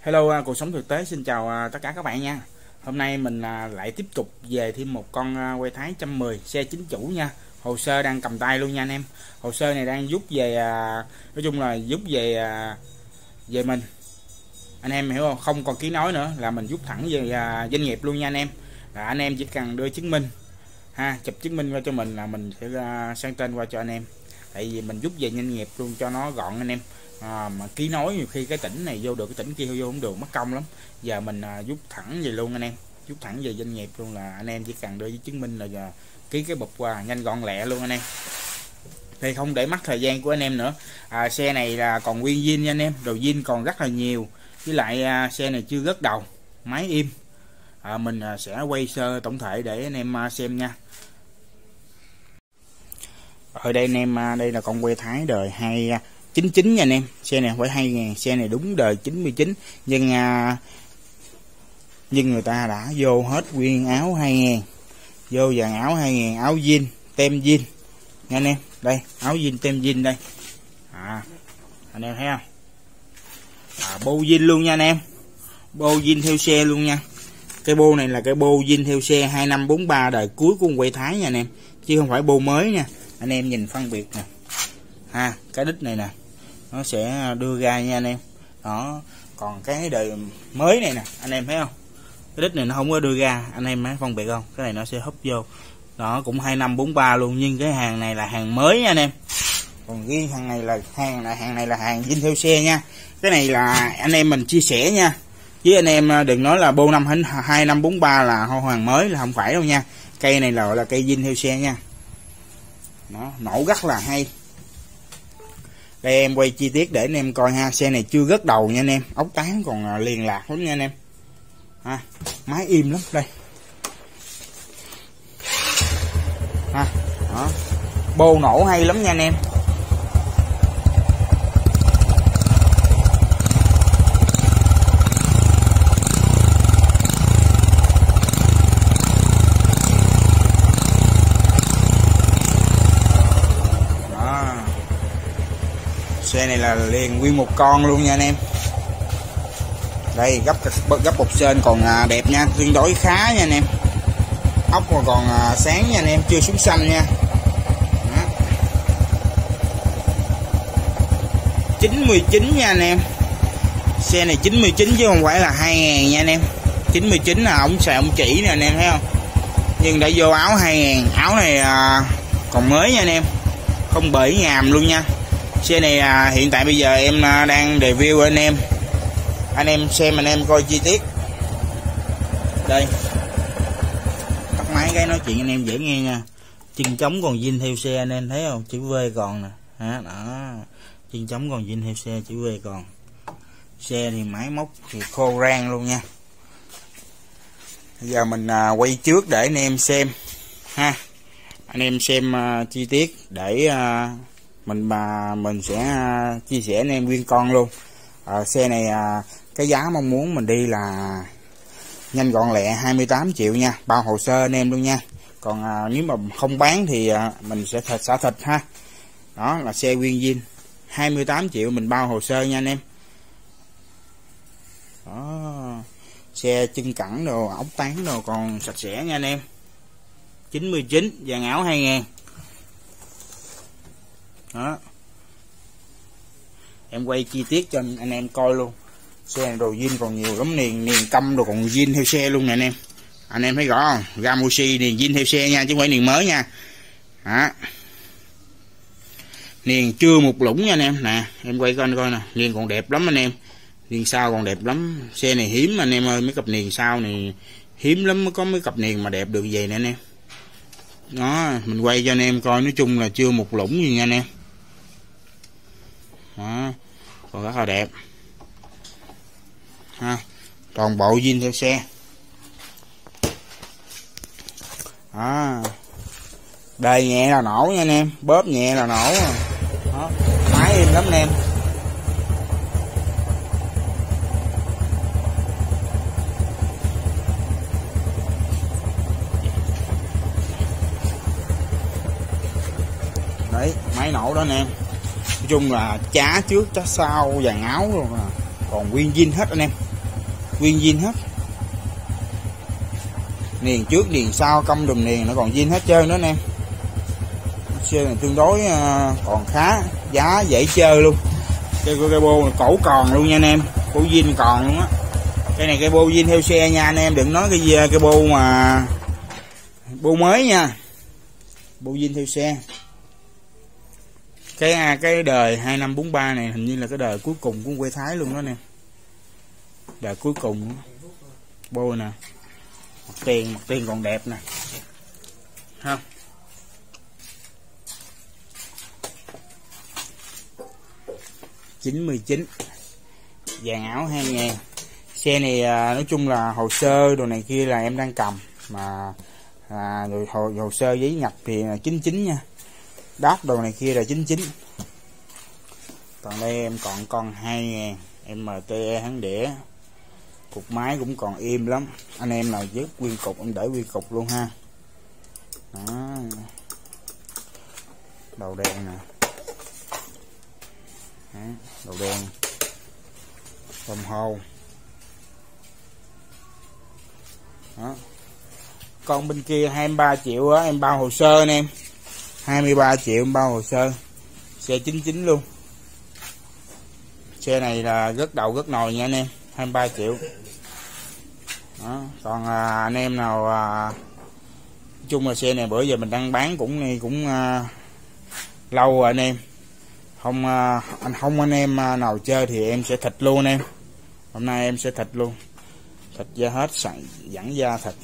Hello, cuộc sống thực tế xin chào tất cả các bạn nha. Hôm nay mình lại tiếp tục về thêm một con que Thái 110 xe chính chủ nha. Hồ sơ đang cầm tay luôn nha anh em. Hồ sơ này đang giúp về nói chung là giúp về mình. Anh em hiểu không? Không còn ký nói nữa, là mình giúp thẳng về doanh nghiệp luôn nha anh em. Là anh em chỉ cần đưa chứng minh chụp chứng minh qua cho mình là mình sẽ sang tên qua cho anh em. Tại vì mình giúp về doanh nghiệp luôn cho nó gọn anh em. Mà ký nối nhiều khi cái tỉnh này vô được cái tỉnh kia vô không được, mất công lắm. Giờ mình giúp thẳng về luôn anh em, giúp thẳng về doanh nghiệp luôn, là anh em chỉ cần đưa với chứng minh là ký cái bụp qua, nhanh gọn lẹ luôn anh em. Thì không để mất thời gian của anh em nữa. Xe này là còn nguyên zin nha anh em, đồ zin còn rất là nhiều. Với lại xe này chưa gất đầu, máy im. Mình sẽ quay sơ tổng thể để anh em xem nha. Ở đây anh em, đây là con que Thái đời 299 nha anh em. Xe này không phải 2000, xe này đúng đời 99, nhưng người ta đã vô hết nguyên áo 2000, vô dàn áo 2000, áo zin tem zin nha anh em. Đây áo zin tem zin đây, anh em thấy không? Bô zin luôn nha anh em, bô zin theo xe luôn nha. Cái bô này là cái bô zin theo xe 2543 đời cuối của con que Thái nha anh em, chứ không phải bô mới nha. Anh em nhìn phân biệt nè, cái đít này nè nó sẽ đưa ra nha anh em. Đó, còn cái đời mới này nè anh em thấy không, cái đít này nó không có đưa ra, anh em thấy phân biệt không? Cái này nó sẽ húp vô. Đó, cũng 2543 luôn, nhưng cái hàng này là hàng mới nha anh em. Còn riêng hàng này là hàng zin theo xe nha. Cái này là anh em mình chia sẻ nha, chứ anh em đừng nói là bô 2543 là hàng mới, là không phải đâu nha. Cây này là gọi là cây zin theo xe nha. Nó nổ rất là hay. Đây em quay chi tiết để anh em coi ha. Xe này chưa gất đầu nha anh em, ốc tán còn liền lạc lắm nha anh em. Máy im lắm đây. Đó. Bô nổ hay lắm nha anh em. Xe này là liền nguyên một con luôn nha anh em. Đây gấp bột sên còn đẹp nha, tương đối khá nha anh em. Ốc còn sáng nha anh em, chưa xuống xanh nha. Đó. 99 nha anh em. Xe này 99 chứ không phải là 2000 nha anh em. 99 là ống xài ống chỉ nè anh em thấy không. Nhưng đã vô áo 2000, áo này còn mới nha anh em, không bể ngàm luôn nha. Xe này hiện tại bây giờ em đang review anh em xem, anh em coi chi tiết. Đây, tắt máy cái nói chuyện anh em dễ nghe nha. Chân trống còn zin theo xe anh em thấy không, chữ V còn nè. Đó, chân trống còn zin theo xe, chữ V còn. Xe thì máy móc thì khô rang luôn nha. Bây giờ mình quay trước để anh em xem ha. Anh em xem chi tiết để mình sẽ chia sẻ anh em nguyên con luôn. Xe này cái giá mong muốn mình đi là nhanh gọn lẹ 28 triệu nha, bao hồ sơ anh em luôn nha. Còn nếu mà không bán thì mình sẽ xả thịt ha. Đó là xe nguyên zin 28 triệu mình bao hồ sơ nha anh em. Đó, xe chân cẳng đồ, ốc tán đồ còn sạch sẽ nha anh em. 99, dàn áo 2000. Đó, em quay chi tiết cho anh em coi luôn. Xe này đồ zin còn nhiều lắm, niền căm đồ còn zin theo xe luôn nè anh em. Anh em thấy rõ không, Gamushi niền zin theo xe nha, chứ không phải niền mới nha. Đó, niền chưa một lũng nha anh em. Nè em quay cho anh coi nè, niền còn đẹp lắm anh em, niền sau còn đẹp lắm. Xe này hiếm anh em ơi, mấy cặp niền sau này hiếm lắm mới có mấy cặp niền mà đẹp được vậy nè anh em. Đó, mình quay cho anh em coi, nói chung là chưa một lũng gì nha anh em. Đó, còn rất là đẹp ha, toàn bộ zin theo xe. Đó, đây nhẹ là nổ nha anh em, bóp nhẹ là nổ. Đó, máy im lắm anh em. Đấy, máy nổ đó anh em. Nói chung là chá trước chá sau, dàn áo rồi mà còn nguyên zin hết anh em. nguyên zin hết, niền trước niền sau cong đùm niền nó còn zin hết trơn đó anh em. Xe này tương đối còn khá, giá dễ chơi luôn. Cây bô cổ còn luôn nha anh em, bô zin còn luôn á. Cái này cây bô zin theo xe nha anh em, đừng nói cái bô mà bô mới nha, bô zin theo xe. Cái đời 2543 này hình như là cái đời cuối cùng của quê Thái luôn đó nè, đời cuối cùng đó. Bô nè, mặt tiền còn đẹp nè ha. $99 vàng áo 2.000. Xe này nói chung là hồ sơ đồ này kia là em đang cầm mà rồi hồ sơ giấy nhập thì là 99 nha, đát đồ này kia là 99. Còn đây em còn con 2.000 MTE hãng đĩa, cục máy cũng còn im lắm, anh em nào dứt nguyên cục em để nguyên cục luôn ha. Đó. Đầu đen nè. Đó. Đầu đen, đồng hồ. Đó. Con bên kia 23 triệu á, em bao hồ sơ anh em, 23 triệu em bao hồ sơ, xe 99 luôn. Xe này là rất đầu rất nồi nha anh em, 23 triệu. Đó. Còn anh em nào chung là xe này bữa giờ mình đang bán cũng lâu rồi anh em. Không anh em nào chơi thì em sẽ thịt luôn anh em. Hôm nay em sẽ thịt luôn, thịt da hết, dẫn da thịt.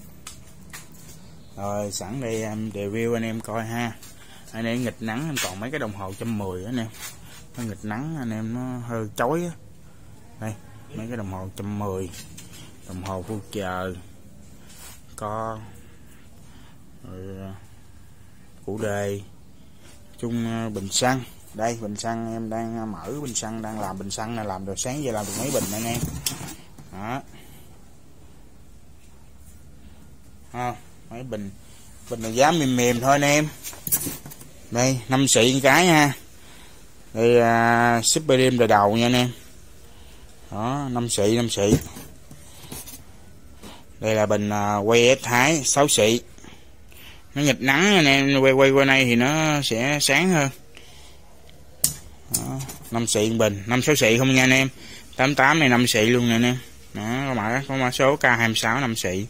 Rồi sẵn đây em review anh em coi ha. Anh em nghịch nắng em còn mấy cái đồng hồ 110 anh em, nó nghịch nắng anh em nó hơi chói á. Đây mấy cái đồng hồ 110, đồng hồ phu chờ có củ đề chung, bình xăng. Đây bình xăng em đang mở bình xăng, đang làm bình xăng này, làm được sáng giờ làm được mấy bình anh em. Đó. Mấy bình này giá mềm thôi anh em. Đây 5 xị cái ha. Đây super đêm đời đầu nha anh em. Đó 5 xị. Đây là bình quay S Thái 6 xị. Nó nghịch nắng anh em, quay qua đây thì nó sẽ sáng hơn. Đó, 5 xị bình, 5-6 xị không nha anh em. 88 này 5 xị luôn nè anh em. Đó, có mã số K26 5 xị.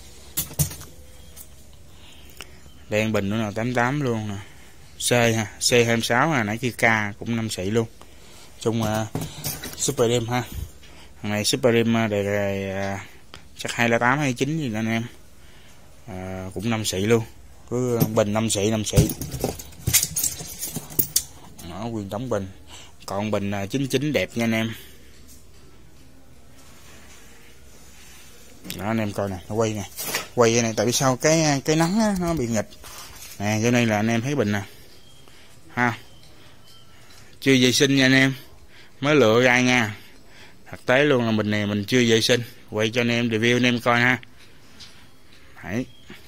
Đen bình nữa là 88 luôn nè. C ha, C26 ha, nãy kia K cũng 5 xị luôn. Chung super đêm ha. Thằng này super đêm đề chắc 208 29 gì anh em. Cũng 5 xị luôn. Cứ bình 5 xị. Đó, nguyên đóng bình. Còn bình 99 đẹp nha anh em. Đó anh em coi nè, nó quay nè. Quay cái này tại vì sao cái nắng á, nó bị nghịch. Nè cho nên là anh em thấy bình nè. Ha. Chưa vệ sinh nha anh em. Mới lựa ra nha. Thực tế luôn là bình này mình chưa vệ sinh. Quay cho anh em review anh em coi ha. Đấy.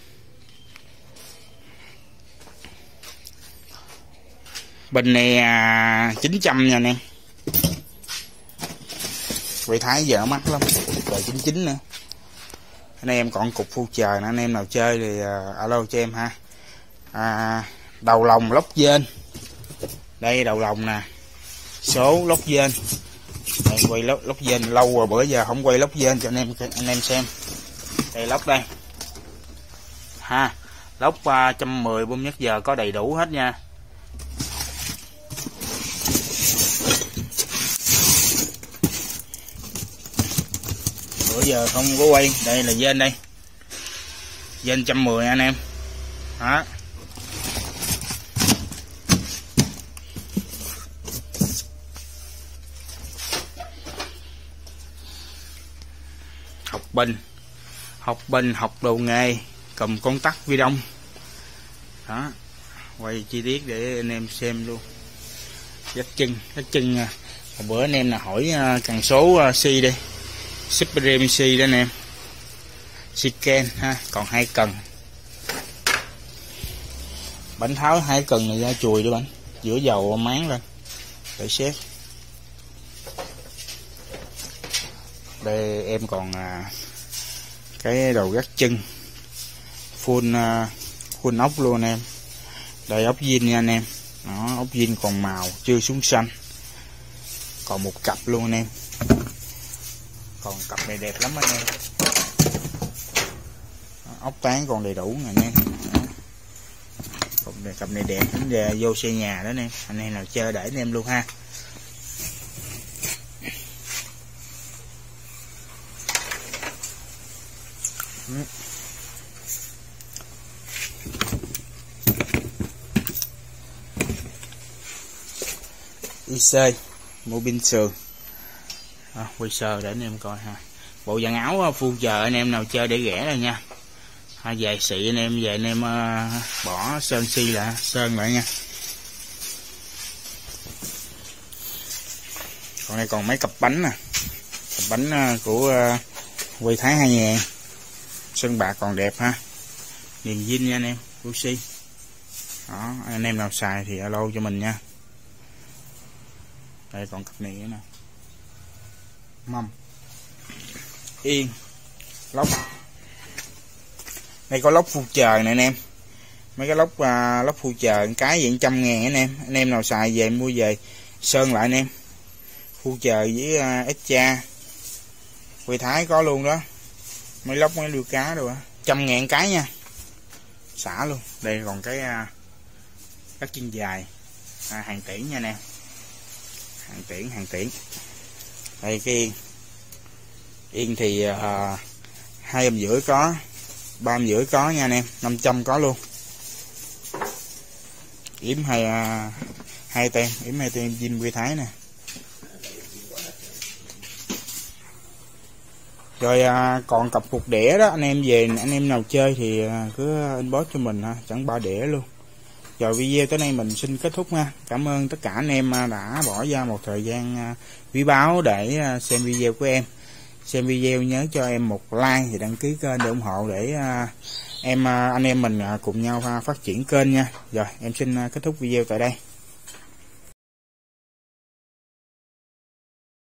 Bình này 900 nha anh em. Quay Thái giờ mắc lắm, rồi 99 nữa. Anh em còn cục phu chờ nè, anh em nào chơi thì alo cho em ha. Đầu lồng lốc dên. Đây đầu lồng nè. Số lốc dên. Đây, quay lốc dên lâu rồi, bữa giờ không quay lốc dên cho anh em xem. Đây lốc đây. Ha, lốc 110 bơm nhất giờ có đầy đủ hết nha. Bữa giờ không có quay, đây là dên đây. Dên 110 anh em. Đó. Học bình, học đồ nghề, cầm con tắc vi đông. Đó. Quay chi tiết để anh em xem luôn. Dắt chân nha. Một bữa anh em là hỏi cần số C đi. Super Rem C đó anh em. Siken ha, còn 2 cần. Bánh tháo 2 cần này ra chùi đi bánh. Giữa dầu máng lên. Để xếp. Đây em còn cái đầu gác chân full ốc luôn anh em. Đây ốc zin nha anh em. Đó, ốc zin còn màu chưa xuống xanh, còn một cặp luôn anh em. Còn cặp này đẹp lắm anh em. Ốc tán còn đầy đủ anh em. Cặp này đẹp, về vô xe nhà đó anh em. Anh em nào chơi để anh em luôn ha. IC mua pin sườn, quay sơ để anh em coi ha. Bộ dàn áo full chờ anh em nào chơi để rẻ rồi nha. Dài xị anh em về anh em bỏ sơn xi lại sơn lại nha. Còn đây còn mấy cặp bánh nè, cặp bánh của Quay Thái 2000, sơn bạc còn đẹp ha, niềm zin nha anh em, Lucy. Đó, anh em nào xài thì alo cho mình nha. Đây còn cặp này nữa nè, mâm yên lốc. Đây có lốc phu trời nè anh em, mấy cái lốc phu trời cái vậy 100.000 anh em nào xài về mua về sơn lại anh em. Phu trời với Extra Quay Thái có luôn đó, mấy lốc mấy lưu cá rồi á, 100.000 cái nha, xả luôn. Đây còn cái các chân dài hàng tiễn nha anh em, hàng tiễn. Đây cái yên thì 250 có, 350 có nha anh em, 500 có luôn. Yếm hai tem, yếm 2 tem zin Quay Thái nè. Rồi còn cặp phục đĩa đó anh em về, anh em nào chơi thì cứ inbox cho mình ha, chẳng 3 đĩa luôn. Rồi video tới đây mình xin kết thúc ha. Cảm ơn tất cả anh em đã bỏ ra một thời gian quý báu để xem video của em. Xem video nhớ cho em một like và đăng ký kênh để ủng hộ để anh em mình cùng nhau phát triển kênh nha. Rồi em xin kết thúc video tại đây.